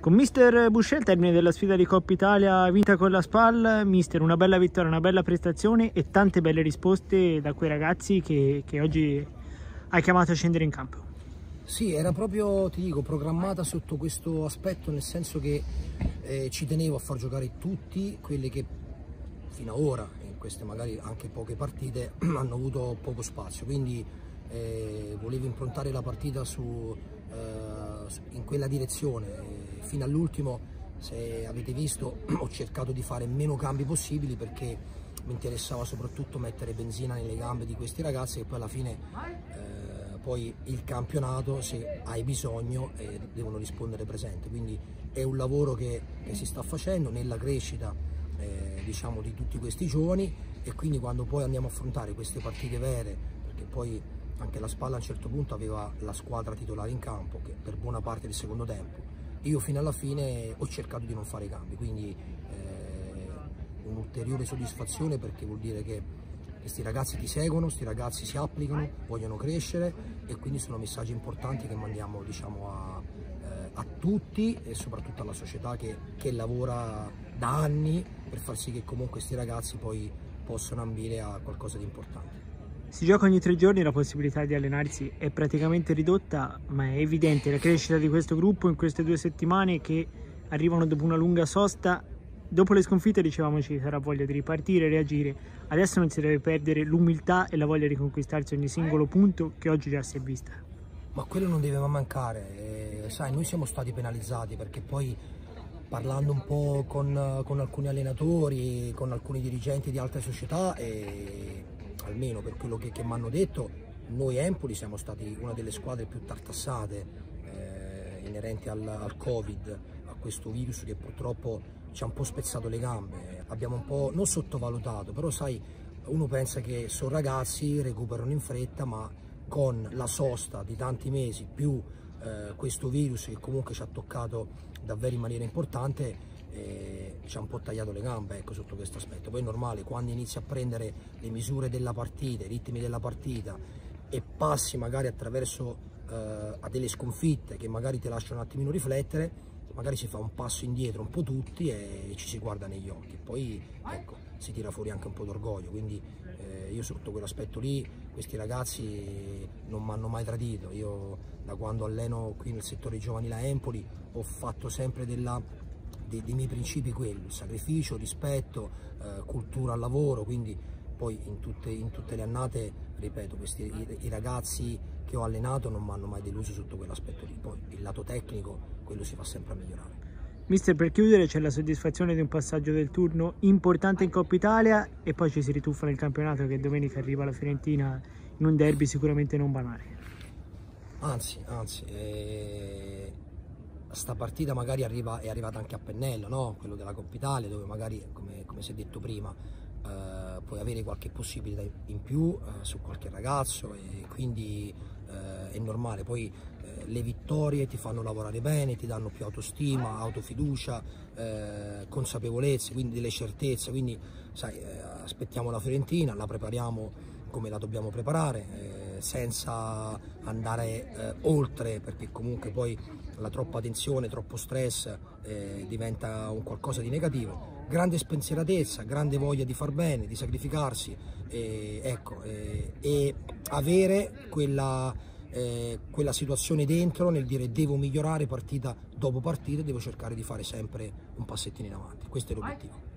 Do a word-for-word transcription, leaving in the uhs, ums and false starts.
Con mister Buscè, al termine della sfida di Coppa Italia vinta con la SPAL, mister, una bella vittoria, una bella prestazione e tante belle risposte da quei ragazzi che, che oggi hai chiamato a scendere in campo. Sì, era proprio, ti dico, programmata sotto questo aspetto, nel senso che eh, ci tenevo a far giocare tutti quelli che fino ad ora, in queste magari anche poche partite, hanno avuto poco spazio, quindi eh, volevo improntare la partita su, eh, in quella direzione. Fino all'ultimo, se avete visto, ho cercato di fare meno cambi possibili perché mi interessava soprattutto mettere benzina nelle gambe di questi ragazzi che poi alla fine eh, poi il campionato, se hai bisogno, eh, devono rispondere presente, quindi è un lavoro che, che si sta facendo nella crescita eh, diciamo di tutti questi giovani, e quindi quando poi andiamo a affrontare queste partite vere, perché poi anche la SPAL a un certo punto aveva la squadra titolare in campo che per buona parte del secondo tempo, io fino alla fine ho cercato di non fare cambi, quindi eh, un'ulteriore soddisfazione, perché vuol dire che questi ragazzi ti seguono, questi ragazzi si applicano, vogliono crescere, e quindi sono messaggi importanti che mandiamo, diciamo, a, eh, a tutti e soprattutto alla società che, che lavora da anni per far sì che comunque questi ragazzi poi possano ambire a qualcosa di importante. Si gioca ogni tre giorni, la possibilità di allenarsi è praticamente ridotta, ma è evidente la crescita di questo gruppo in queste due settimane che arrivano dopo una lunga sosta. Dopo le sconfitte dicevamo ci sarà voglia di ripartire, reagire. Adesso non si deve perdere l'umiltà e la voglia di conquistarsi ogni singolo punto che oggi già si è vista. Ma quello non deve mai mancare, eh, sai, noi siamo stati penalizzati perché poi, parlando un po' con, con alcuni allenatori, con alcuni dirigenti di altre società, e almeno per quello che, che mi hanno detto, noi Empoli siamo stati una delle squadre più tartassate eh, inerenti al, al Covid, a questo virus che purtroppo ci ha un po' spezzato le gambe. Abbiamo un po' non sottovalutato, però sai, uno pensa che sono ragazzi, recuperano in fretta, ma con la sosta di tanti mesi più eh, questo virus che comunque ci ha toccato davvero in maniera importante, eh, ci ha un po' tagliato le gambe, ecco, sotto questo aspetto. Poi è normale, quando inizi a prendere le misure della partita, i ritmi della partita, e passi magari attraverso eh, a delle sconfitte che magari ti lasciano un attimino riflettere, magari si fa un passo indietro un po' tutti e ci si guarda negli occhi, poi ecco, si tira fuori anche un po' d'orgoglio, quindi eh, io sotto quell'aspetto lì, questi ragazzi non mi hanno mai tradito. Io da quando alleno qui nel settore giovanile a Empoli ho fatto sempre della, dei, dei miei principi quello, sacrificio, rispetto, eh, cultura al lavoro, quindi poi in tutte, in tutte le annate, ripeto, questi, i, i ragazzi che ho allenato non mi hanno mai deluso sotto quell'aspetto lì. Poi il lato tecnico, quello si va sempre a migliorare. Mister, per chiudere c'è la soddisfazione di un passaggio del turno importante in Coppa Italia e poi ci si rituffa nel campionato, che domenica arriva alla Fiorentina in un derby sicuramente non banale. Anzi, anzi, eh, sta partita magari arriva, è arrivata anche a pennello, no? Quello della Coppa Italia, dove magari, come, come si è detto prima, eh, puoi avere qualche possibilità in più eh, su qualche ragazzo, e quindi eh, è normale. Poi eh, le vittorie ti fanno lavorare bene, ti danno più autostima, autofiducia, eh, consapevolezze, quindi delle certezze. Quindi sai, eh, aspettiamo la Fiorentina, la prepariamo come la dobbiamo preparare, eh, senza andare eh, oltre, perché comunque poi la troppa tensione, troppo stress eh, diventa un qualcosa di negativo. Grande spensieratezza, grande voglia di far bene, di sacrificarsi, eh, ecco, eh, e avere quella, eh, quella situazione dentro nel dire devo migliorare partita dopo partita, devo cercare di fare sempre un passettino in avanti. Questo è l'obiettivo.